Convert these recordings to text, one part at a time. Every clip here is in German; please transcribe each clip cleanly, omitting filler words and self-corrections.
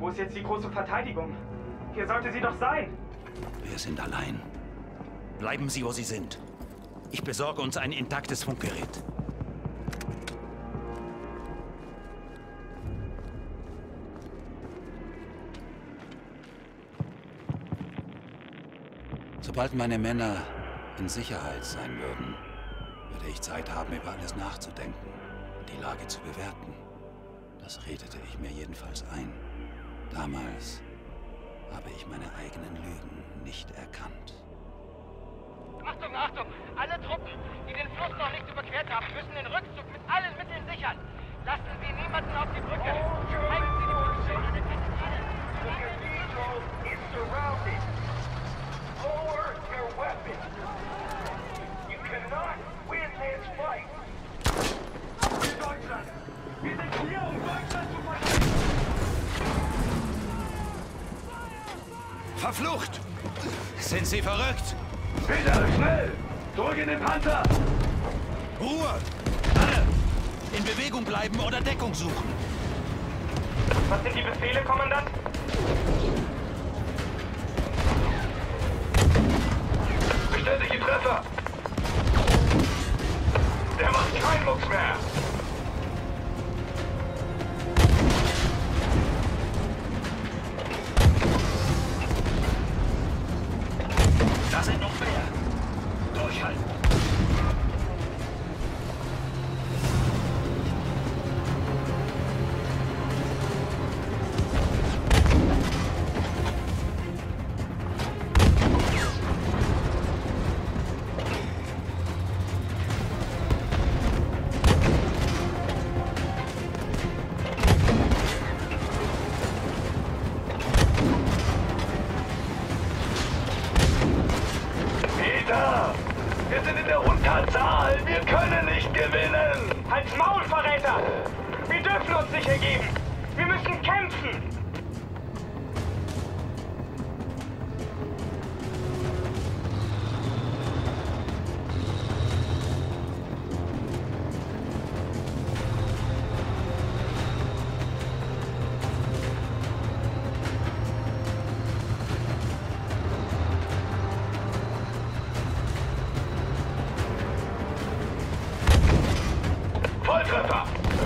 ist jetzt die große Verteidigung? Hier sollte sie doch sein. Wir sind allein. Bleiben Sie, wo Sie sind. Ich besorge uns ein intaktes Funkgerät. Sobald meine Männer in Sicherheit sein würden, würde ich Zeit haben, über alles nachzudenken und die Lage zu bewerten. Das redete ich mir jedenfalls ein. Damals habe ich meine eigenen Lügen nicht erkannt. Achtung, Achtung! Alle Truppen, die den Fluss noch nicht überquert haben, müssen den Rückzug mit allen Mitteln sichern. Lassen Sie niemanden auf die Brücke. Halten Sie die Position an der Kathedrale. The cathedral is surrounded. Lower your weapons. You cannot win this fight. Für Deutschland! Wir sind hier, um Deutschland zu verteidigen! Verflucht! Sind Sie verrückt? Peter, schnell! Zurück in den Panzer! Ruhe! Alle! In Bewegung bleiben oder Deckung suchen. Was sind die Befehle, Kommandant? Bestätige Treffer! Der macht keinen Mucks mehr! Da sind noch mehr. Durchhalten. Wir sind in der Unterzahl! Wir können nicht gewinnen! Halt's Maul, Verräter! Wir dürfen uns nicht ergeben! Wir müssen kämpfen! Volltreffer!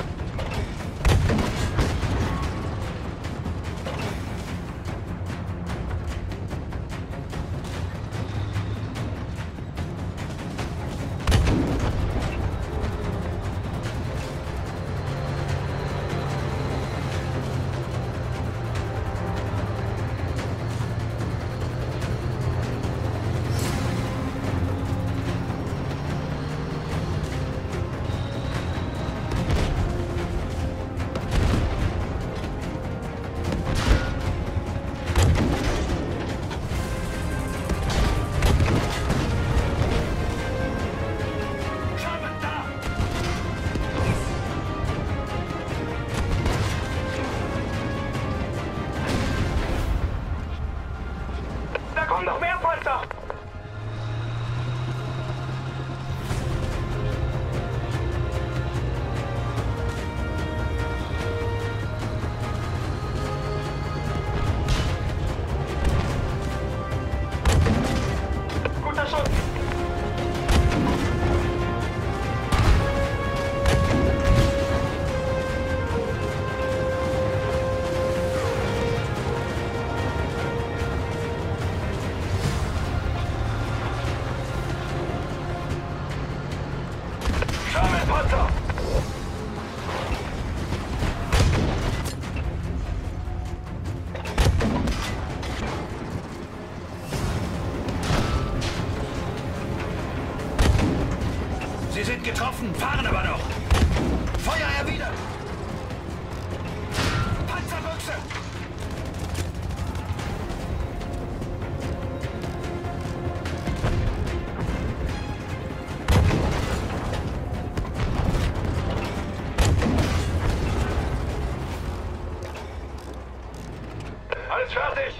Da kommen noch mehr Panzer! Guter Schuss! Panzer! Sie sind getroffen, fahren aber noch. Feuer erwidert. Panzerbüchse! Alles fertig!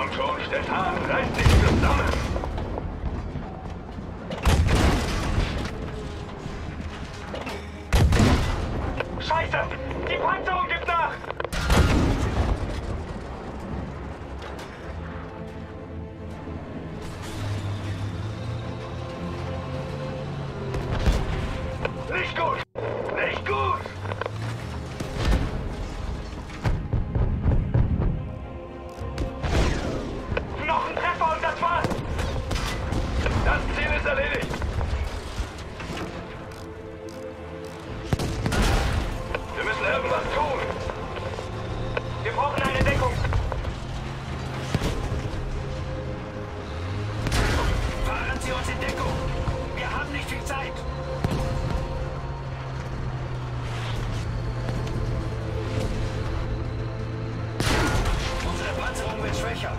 Komm schon, Stefan, reiß dich zusammen! Scheiße! Die Panzerung gibt nach! Nicht gut! Nicht gut! Noch ein Treffer und das war's! Das Ziel ist erledigt! Wir müssen irgendwas tun! Wir brauchen eine Deckung! Fahren Sie uns in Deckung! Wir haben nicht viel Zeit! Unsere Panzerung wird schwächer!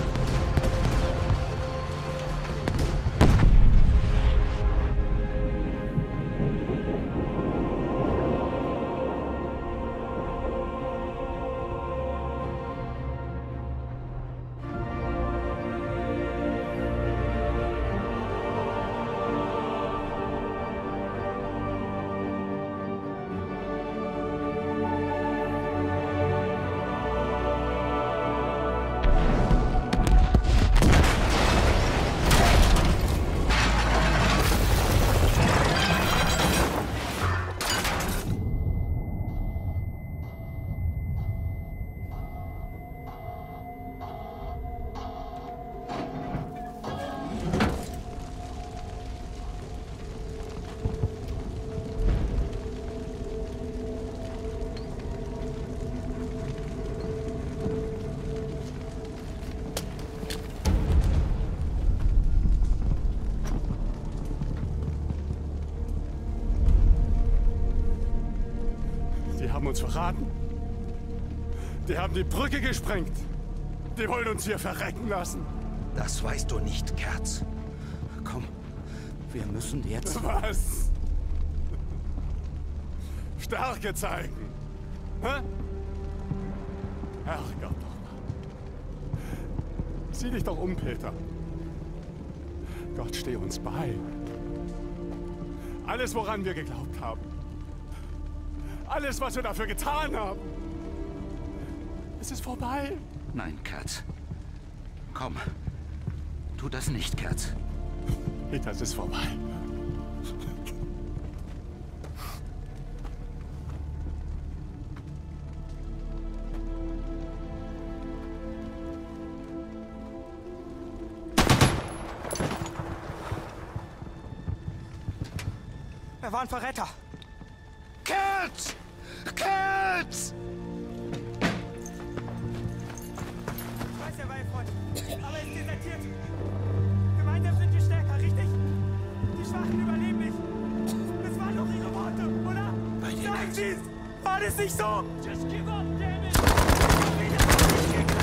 Die haben uns verraten. Die haben die Brücke gesprengt. Die wollen uns hier verrecken lassen. Das weißt du nicht, Kerz. Komm, wir müssen jetzt... Was? Stärke zeigen. Hä? Herrgott doch mal. Sieh dich doch um, Peter. Gott steh uns bei. Alles, woran wir geglaubt haben. Alles, was wir dafür getan haben. Es ist vorbei. Nein, Kerz. Komm. Tu das nicht, Kerz. Das ist vorbei. Er war ein Verräter. Kerz! Kerz! Ich weiß, er war Ihr Freund, aber er ist desertiert. Gemeinsam sind wir stärker, richtig? Die Schwachen überleben nicht. Das waren doch Ihre Worte, oder? Sagen Sie es! War das nicht so? Just give up, damn it!